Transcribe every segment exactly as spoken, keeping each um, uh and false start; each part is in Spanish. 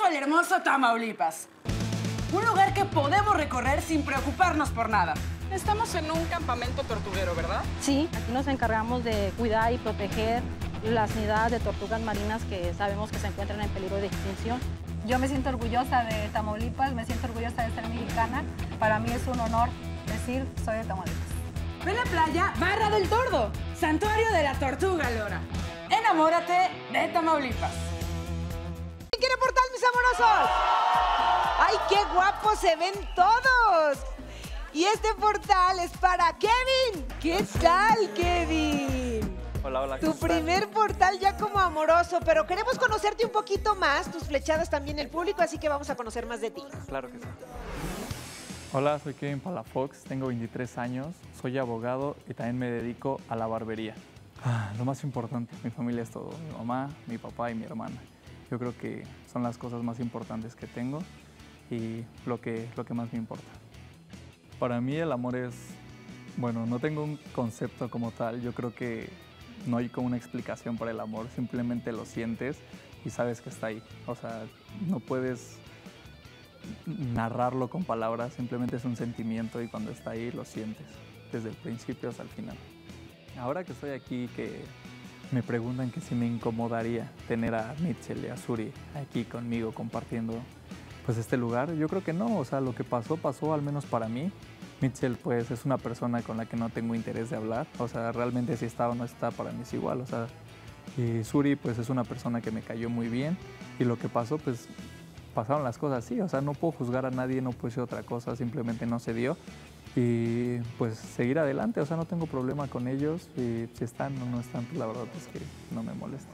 Regreso al hermoso Tamaulipas. Un lugar que podemos recorrer sin preocuparnos por nada. Estamos en un campamento tortuguero, ¿verdad? Sí, aquí nos encargamos de cuidar y proteger las nidadas de tortugas marinas que sabemos que se encuentran en peligro de extinción. Yo me siento orgullosa de Tamaulipas, me siento orgullosa de ser mexicana. Para mí es un honor decir soy de Tamaulipas. Ve la playa Barra del Tordo, santuario de la tortuga lora. Enamórate de Tamaulipas. ¿Quién quiere portal, mis amorosos? ¡Ay, qué guapos se ven todos! Y este portal es para Kevin. ¿Qué tal, Kevin? Hola, hola. Tu primer portal ya como amoroso, pero queremos conocerte un poquito más, tus flechadas también el público, así que vamos a conocer más de ti. Claro que sí. Hola, soy Kevin Palafox, tengo veintitrés años, soy abogado y también me dedico a la barbería. Ah, lo más importante, mi familia es todo, mi mamá, mi papá y mi hermana. Yo creo que son las cosas más importantes que tengo y lo que, lo que más me importa. Para mí el amor es, bueno, no tengo un concepto como tal, yo creo que no hay como una explicación para el amor, simplemente lo sientes y sabes que está ahí. O sea, no puedes narrarlo con palabras, simplemente es un sentimiento y cuando está ahí lo sientes, desde el principio hasta el final. Ahora que estoy aquí, que me preguntan que si me incomodaría tener a Mitchell y a Suri aquí conmigo compartiendo pues este lugar, yo creo que no, o sea, lo que pasó, pasó al menos para mí. Mitchell pues es una persona con la que no tengo interés de hablar, o sea, realmente si está o no está para mí es igual, o sea, y Suri pues es una persona que me cayó muy bien y lo que pasó pues pasaron las cosas así, o sea, no puedo juzgar a nadie, no puedo decir otra cosa, simplemente no se dio y pues seguir adelante, o sea, no tengo problema con ellos y si están o no están, pues la verdad es que no me molesta.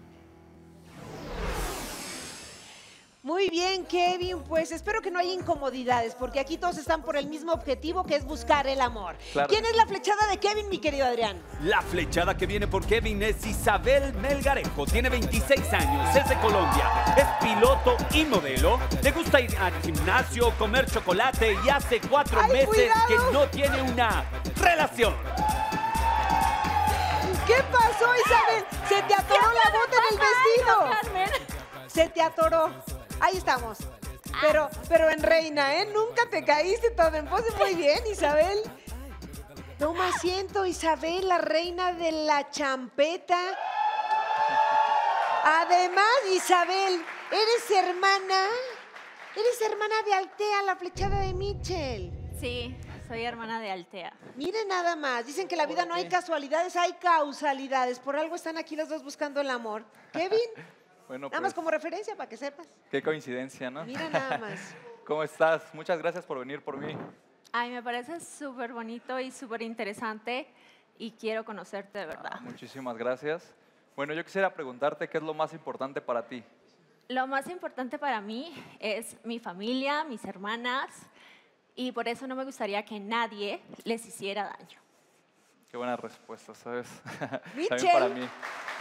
Muy bien, Kevin, pues espero que no haya incomodidades, porque aquí todos están por el mismo objetivo, que es buscar el amor. Claro. ¿Quién es la flechada de Kevin, mi querido Adrián? La flechada que viene por Kevin es Isabel Melgarejo. Tiene veintiséis años, es de Colombia, es piloto y modelo. Le gusta ir al gimnasio, comer chocolate y hace cuatro ¡Ay, meses cuidado! que no tiene una relación. ¿Qué pasó, Isabel? Se te atoró la bota en el vestido. Se te atoró. Ahí estamos. Pero, pero en reina, ¿eh? Nunca te caíste, todo en pose. Muy bien, Isabel. Toma asiento, Isabel, la reina de la champeta. Además, Isabel, eres hermana. Eres hermana de Altea, la flechada de Mitchell. Sí, soy hermana de Altea. Miren nada más, dicen que en la vida no hay casualidades, hay causalidades. Por algo están aquí los dos buscando el amor. Kevin, Bueno, nada pues, más como referencia para que sepas. qué coincidencia, ¿no? Mira nada más. ¿Cómo estás? Muchas gracias por venir por mí. Ay, me parece súper bonito y súper interesante y quiero conocerte de verdad. Ah, muchísimas gracias. Bueno, yo quisiera preguntarte qué es lo más importante para ti. Lo más importante para mí es mi familia, mis hermanas y por eso no me gustaría que nadie les hiciera daño. Qué buena respuesta, ¿sabes? Mitchell. También para mí.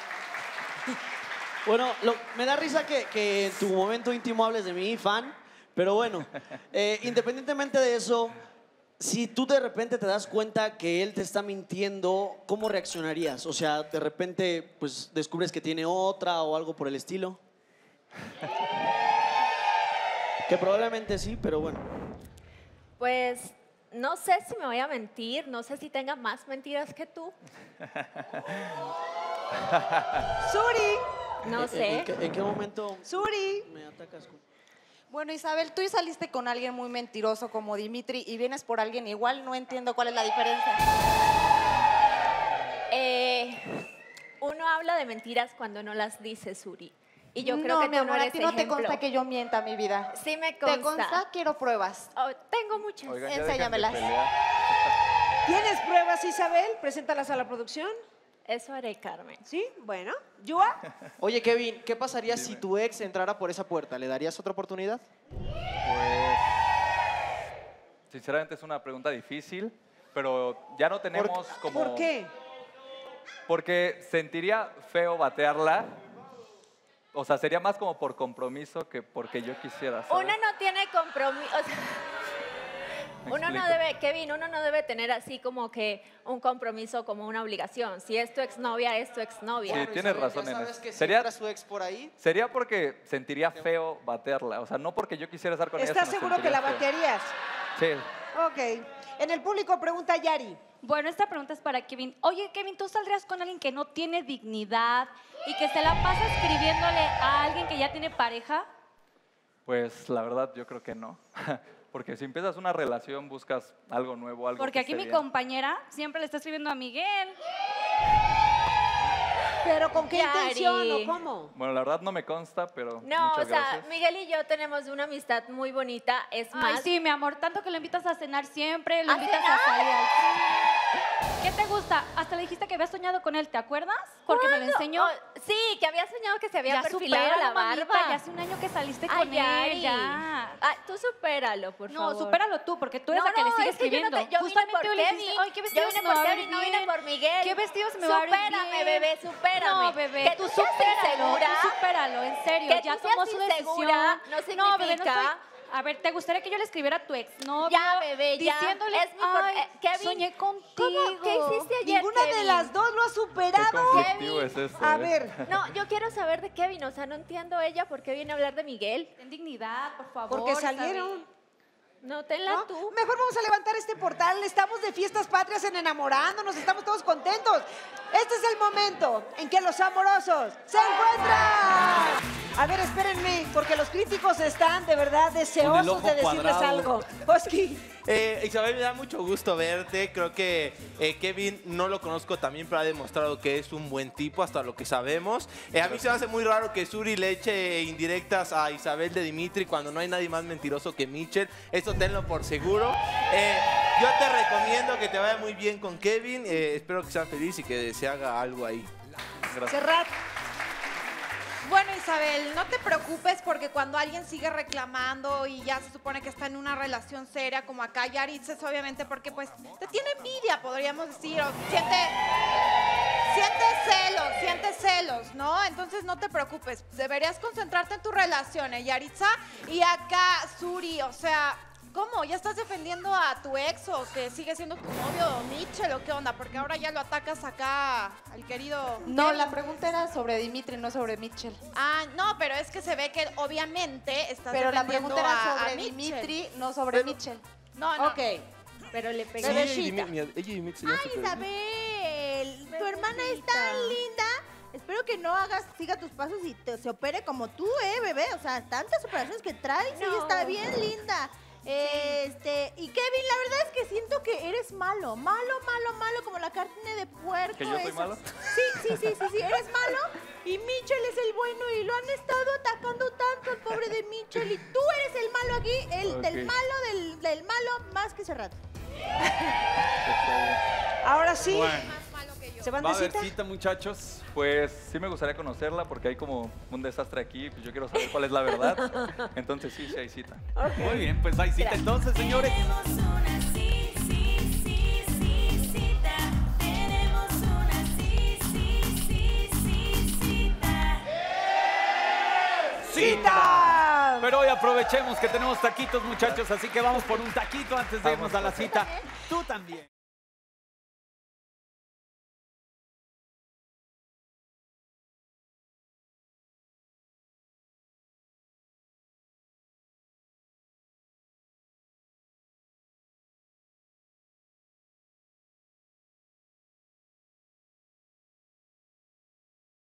Bueno, lo- me da risa que, que en tu momento íntimo hables de mí, fan, pero bueno, eh, independientemente de eso, si tú de repente te das cuenta que él te está mintiendo, ¿cómo reaccionarías? O sea, de repente, pues, descubres que tiene otra o algo por el estilo. Que probablemente sí, pero bueno. Pues no sé si me voy a mentir, no sé si tenga más mentiras que tú, Suri, no ¿En- sé. ¿En, qué, en qué momento Suri. me atacas con...? Bueno, Isabel, tú saliste con alguien muy mentiroso como Dimitri y vienes por alguien igual, no entiendo cuál es la diferencia. Eh, uno habla de mentiras cuando no las dice, Suri. Y yo creo no, que mi tú amor, no a eres ti no te ejemplo. consta que yo mienta, mi vida. Sí me consta. ¿Te consta? Quiero pruebas. Oh, tengo muchas. Oigan, ya dejen de Enséñamelas. pelear. ¿Tienes pruebas, Isabel? Preséntalas a la producción. Eso haré, Carmen. ¿Sí? Bueno. ¿Yua? Oye, Kevin, ¿qué pasaría si tu ex entrara por esa puerta? ¿Le darías otra oportunidad? Pues, sinceramente es una pregunta difícil, pero ya no tenemos como... ¿Por qué? Porque sentiría feo batearla. O sea, sería más como por compromiso que porque yo quisiera, ¿sabes? Uno no tiene compromiso. O sea, Uno no explico. debe, Kevin, uno no debe tener así como que un compromiso como una obligación. Si es tu exnovia, es tu exnovia. Sí, tienes razón Ya en sabes eso. que si Sería, entra su ex por ahí, sería porque sentiría feo batearla. O sea, no porque yo quisiera estar con ella. ¿Estás sino seguro que la sentiría feo. batearías? Sí. Ok. En el público pregunta Yari. Bueno, esta pregunta es para Kevin. Oye, Kevin, ¿tú saldrías con alguien que no tiene dignidad y que se la pasa escribiéndole a alguien que ya tiene pareja? Pues la verdad yo creo que no. Porque si empiezas una relación buscas algo nuevo, algo Porque que aquí esté mi bien. compañera siempre le está escribiendo a Miguel. ¿Pero con qué Yari. intención o cómo? Bueno, la verdad no me consta, pero No, muchas o sea, gracias. Miguel y yo tenemos una amistad muy bonita. Es Ay, más, sí, mi amor, tanto que lo invitas a cenar siempre, lo ¿A invitas cenar? a salir al cine. ¿Qué te gusta? Hasta le dijiste que habías soñado con él, ¿te acuerdas? Porque me lo ¿cuándo? enseñó. Oh, sí, que había soñado que se había Ya perfilado supéralo, la barba. mamita, ya hace un año que saliste Ay, con Yari. él, ya. Ah, tú supéralo, por No, favor. supéralo tú, porque tú eres No, la que le no, sigue es que yo no escribiendo. te- yo vine Justamente por hoy le Kevin. dijiste, ay, ¿qué Yo vestido vine se me por va a ver Kevin, no vine bien? por Miguel. ¿Qué vestido se me va a ver bien? Supérame, bebé, supérame. No, bebé, Que tú tú seas supéralo, insegura. tú supéralo, en serio. Que Ya tú seas tomó su decisión. insegura no No, bebé, no significa- estoy... A ver, ¿te gustaría que yo le escribiera a tu exnovio? Ya, bebé, ya. Diciéndole, Es mi por- ay, eh, Kevin, soñé contigo. ¿Cómo? ¿Qué hiciste ayer, Ninguna de Kevin? las dos lo ha Qué superado. conflictivo es esto. A ¿eh? ver, No, yo quiero saber de Kevin, o sea, no entiendo ella por qué viene a hablar de Miguel. Ten dignidad, por favor. porque salieron. Isabel. No, tenla ¿no? tú. Mejor vamos a levantar este portal. Estamos de fiestas patrias en Enamorándonos. Estamos todos contentos. Este es el momento en que los amorosos se encuentran. A ver, espérenme, porque los críticos están de verdad Con el deseosos ojo de decirles cuadrado. algo. Oski. Eh, Isabel, me da mucho gusto verte. Creo que eh, Kevin no lo conozco también, pero ha demostrado que es un buen tipo, hasta lo que sabemos. Eh, a mí se me hace muy raro que Suri le eche indirectas a Isabel de Dimitri cuando no hay nadie más mentiroso que Mitchell. Eso tenlo por seguro. Eh, yo te recomiendo que te vaya muy bien con Kevin. Eh, espero que sean felices y que se haga algo ahí. Gracias. Serrat. Bueno, Isabel, no te preocupes porque cuando alguien sigue reclamando y ya se supone que está en una relación seria como acá, Yaritza, es obviamente porque pues te tiene envidia, podríamos decir, o siente, siente celos, siente celos, ¿no? Entonces no te preocupes, deberías concentrarte en tu relación, ¿eh, Yaritza? Y acá, Suri, o sea... ¿Cómo? ¿Ya estás defendiendo a tu ex o que sigue siendo tu novio Mitchell o qué onda? Porque ahora ya lo atacas acá al querido... No, Kevin. la pregunta era sobre Dimitri, no sobre Mitchell. Ah, no, pero es que se ve que obviamente estás Pero la defendiendo pregunta era a- sobre a Mitchell. Dimitri, no sobre Mitchell. No, no. Ok. Pero le Sí, pegué. Bebecita. ella y Dimi- ella y Mitchell ya se pelearon. Isabel, tu hermana es tan linda. Espero que no hagas, siga tus pasos y te, se opere como tú, eh, bebé. O sea, tantas operaciones que traes, ella No. está bien linda. Este, y Kevin, la verdad es que siento que eres malo, malo, malo, malo, como la carne de puerco. ¿Que yo soy esa. malo? Sí, sí, sí, sí, sí, eres malo. Y Mitchell es el bueno y lo han estado atacando tanto al pobre de Mitchell. Y tú eres el malo aquí, el del Ok. malo, del, del malo más que Serrat. Ahora sí. Bueno. ¿Se van ¿Va a de haber cita? cita, muchachos? Pues sí me gustaría conocerla porque hay como un desastre aquí. Pues yo quiero saber cuál es la verdad. Entonces sí, sí hay cita. Muy bien, pues hay cita entonces, señores. Tenemos una sí, sí, sí, sí, cita. Tenemos una sí, sí, sí, sí, cita. ¡Cita! Pero hoy aprovechemos que tenemos taquitos, muchachos, así que vamos por un taquito antes de irnos a la cita. Tú también.